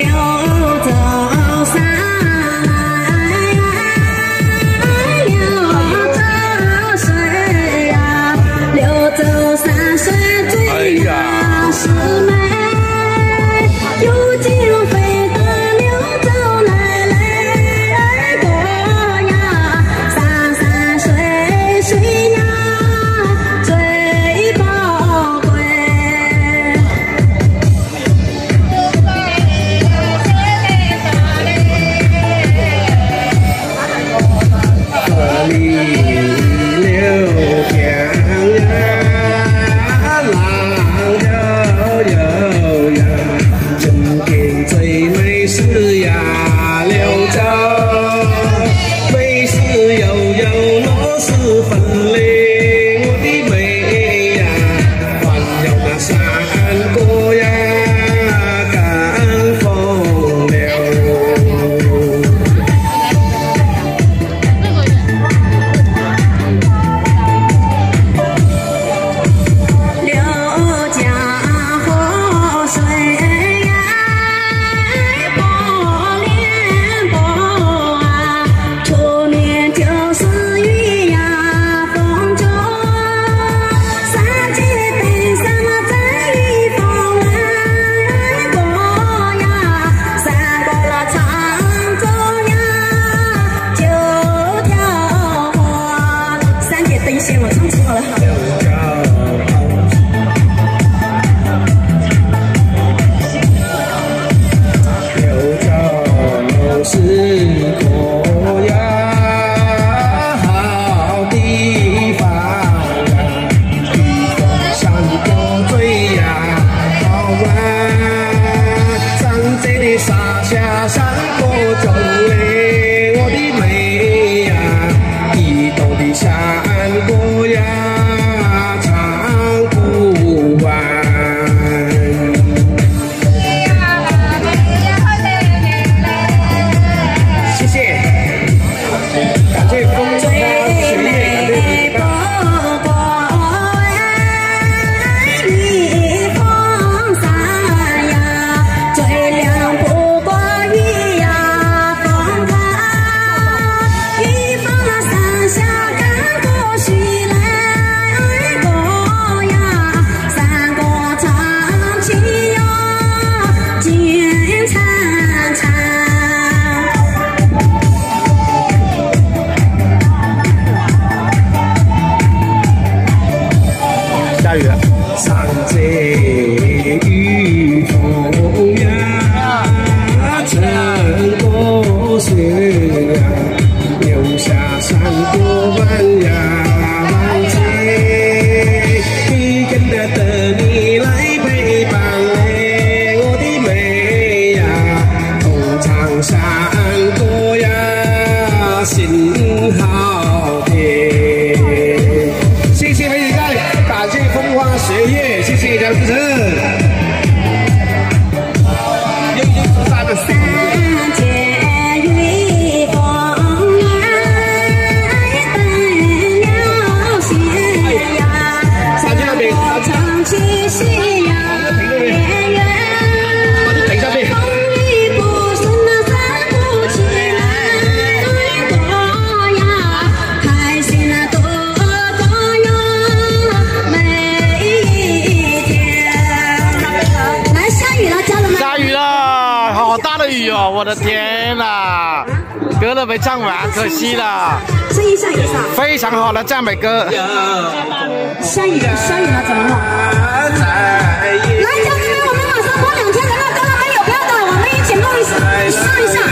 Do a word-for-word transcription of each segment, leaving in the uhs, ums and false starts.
我的天哪，歌都没唱完，可惜了。 声音下雨是吧？ 非常好的赞美歌。 下雨，下雨了，怎么了？来，家人们，我们马上播两天人了，歌了没有？不要等，我们一起弄一下，上一下。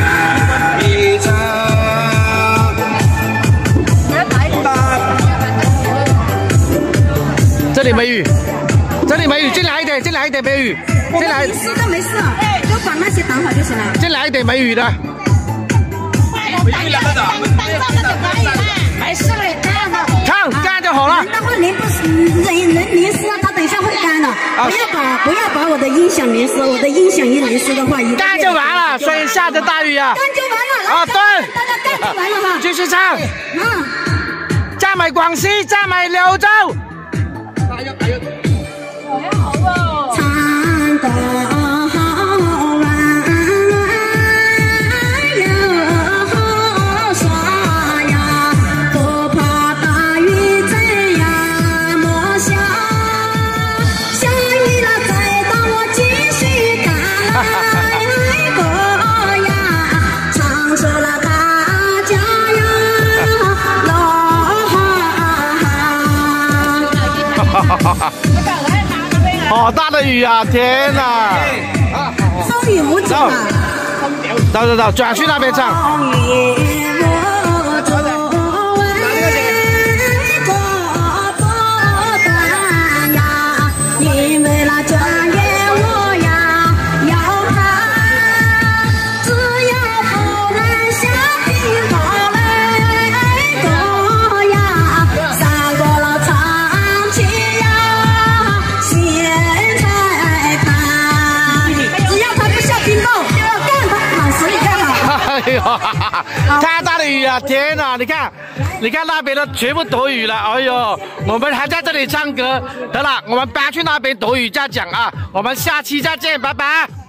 这里没雨，这里没雨，进来一点，进来一点，没雨，进来。 没事的，没事，就把那些挡好就行了。 进来一点，没雨的。 没雨了的，没事了，干吧。 看，干就好了。 待会淋不人人淋湿了，它等一下会干的。不要把不要把我的音响淋湿，我的音响一淋湿的话，一干就完了。所以下着大雨啊。 干就完了。 啊，对。 大家干就完了哈。 继续唱。 嗯。 赞美廣西，讚美柳州。 大約大約。好啊，好啊。 唱得好玩。 的雨啊！天哪！ 风雨无阻啊！ 走走走，转去那边唱。哎呦，太大的雨啊！天哪，你看，你看那边的全部躲雨了。哎呦，我们还在这里唱歌。得了，我们搬去那边躲雨再讲啊。我们下期再见，拜拜。